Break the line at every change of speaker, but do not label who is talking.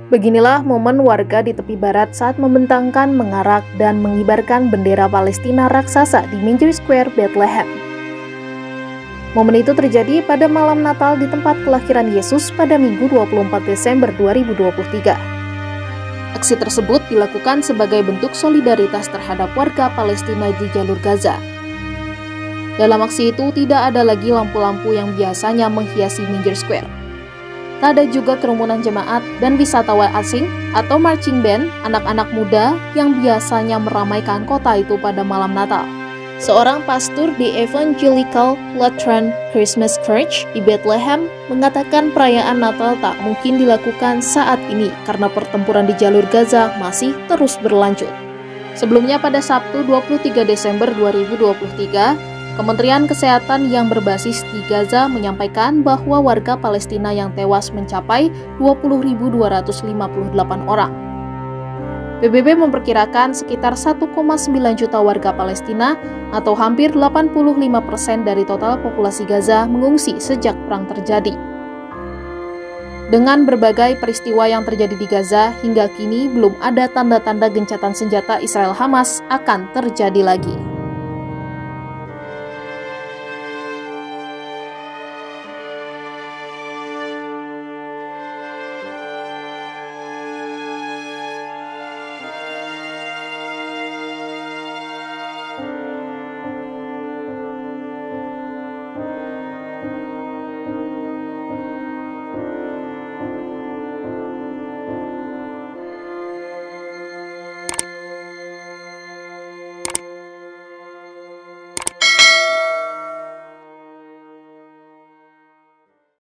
Beginilah momen warga di tepi barat saat membentangkan, mengarak, dan mengibarkan bendera Palestina raksasa di Manger Square, Bethlehem. Momen itu terjadi pada malam Natal di tempat kelahiran Yesus pada Minggu 24 Desember 2023. Aksi tersebut dilakukan sebagai bentuk solidaritas terhadap warga Palestina di jalur Gaza. Dalam aksi itu tidak ada lagi lampu-lampu yang biasanya menghiasi Manger Square. Tak ada juga kerumunan jemaat dan wisatawan asing atau marching band anak-anak muda yang biasanya meramaikan kota itu pada malam Natal. Seorang pastor di Evangelical Lutheran Christmas Church di Bethlehem mengatakan perayaan Natal tak mungkin dilakukan saat ini karena pertempuran di jalur Gaza masih terus berlanjut. Sebelumnya pada Sabtu 23 Desember 2023, Kementerian Kesehatan yang berbasis di Gaza menyampaikan bahwa warga Palestina yang tewas mencapai 20.258 orang. PBB memperkirakan sekitar 1,9 juta warga Palestina atau hampir 85% dari total populasi Gaza mengungsi sejak perang terjadi. Dengan berbagai peristiwa yang terjadi di Gaza, hingga kini belum ada tanda-tanda gencatan senjata Israel-Hamas akan terjadi lagi.